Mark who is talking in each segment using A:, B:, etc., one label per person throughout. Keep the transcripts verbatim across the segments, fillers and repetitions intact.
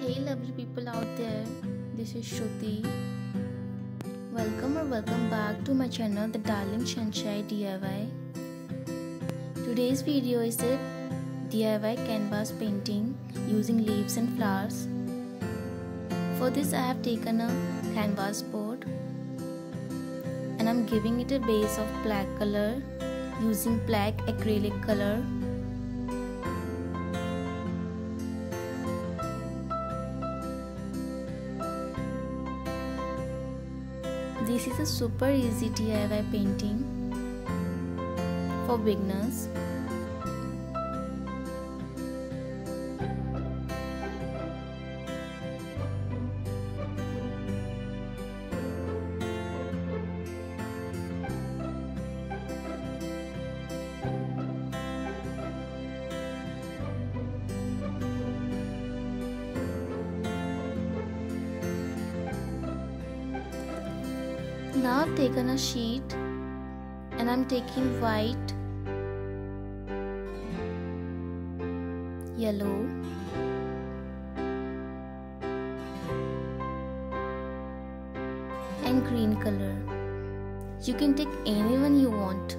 A: Hey lovely people out there, this is Shruti. Welcome or welcome back to my channel The Darling Sunshine D I Y. Today's video is a D I Y canvas painting using leaves and flowers. For this I have taken a canvas board and I'm giving it a base of black color using black acrylic color. This is a super easy D I Y painting for beginners. Now I've taken a sheet and I'm taking white, yellow, and green color. You can take any one you want.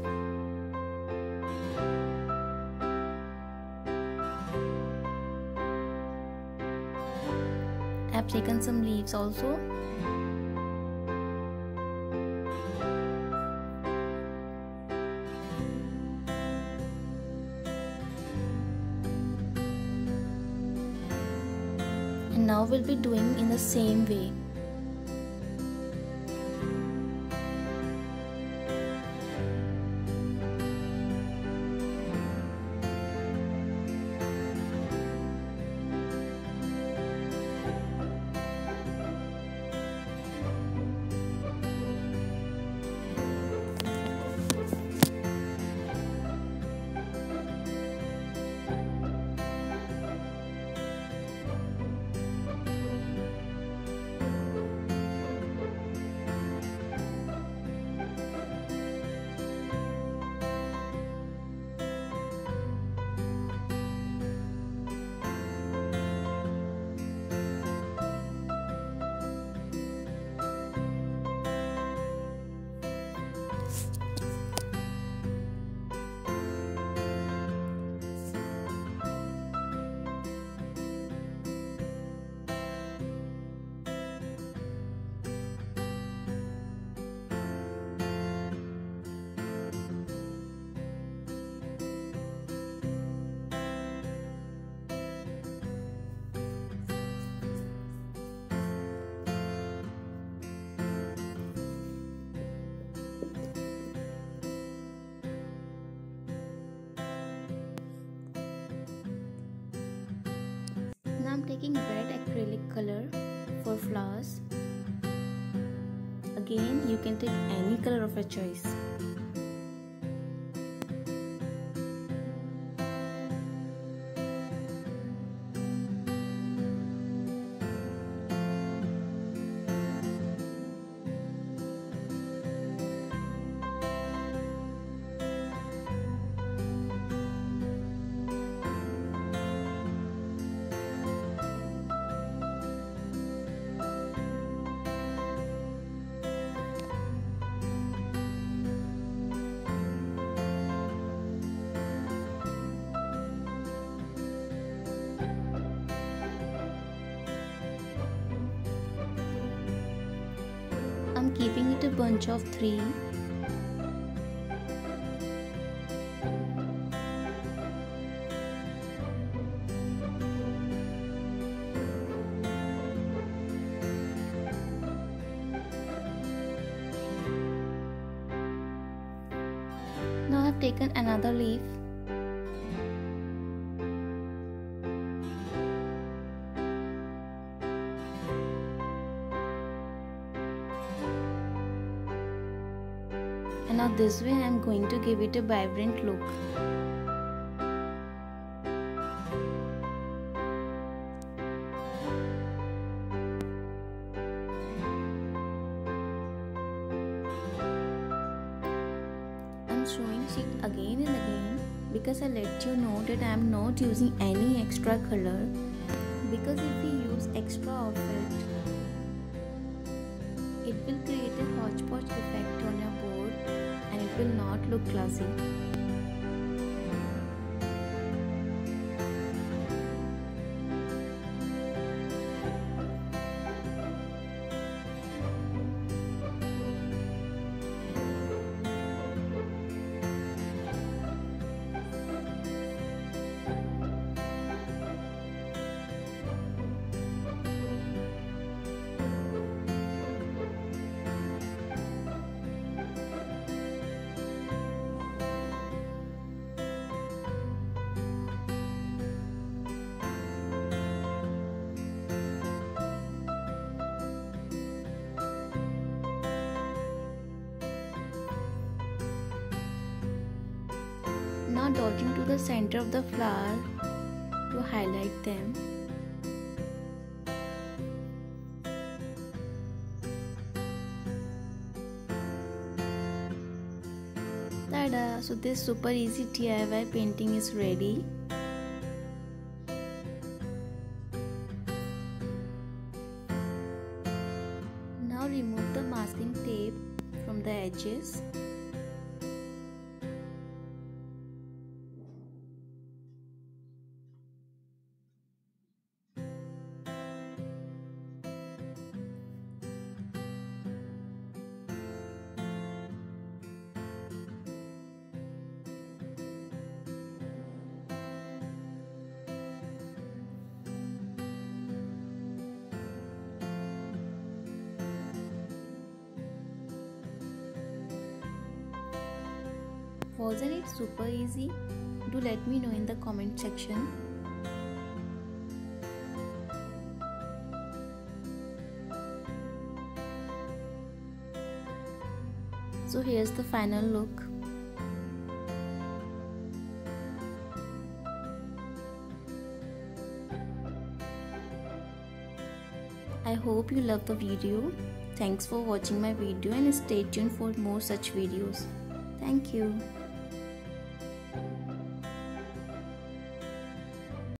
A: I've taken some leaves also. And now we'll be doing in the same way. I'm taking red acrylic color for flowers. Again, you can take any color of your choice. I'm keeping it a bunch of three. Now I've taken another leaf. And now this way I am going to give it a vibrant look. I'm showing it again and again because I let you know that I am not using any extra color because if we use extra of it, it will create a hodgepodge effect on your board and it will not look classy. Now dotting to the center of the flower to highlight them. Tada! So this super easy D I Y painting is ready. Now remove the masking tape from the edges. Wasn't it super easy? Do let me know in the comment section. So here's the final look. I hope you loved the video. Thanks for watching my video and stay tuned for more such videos. Thank you.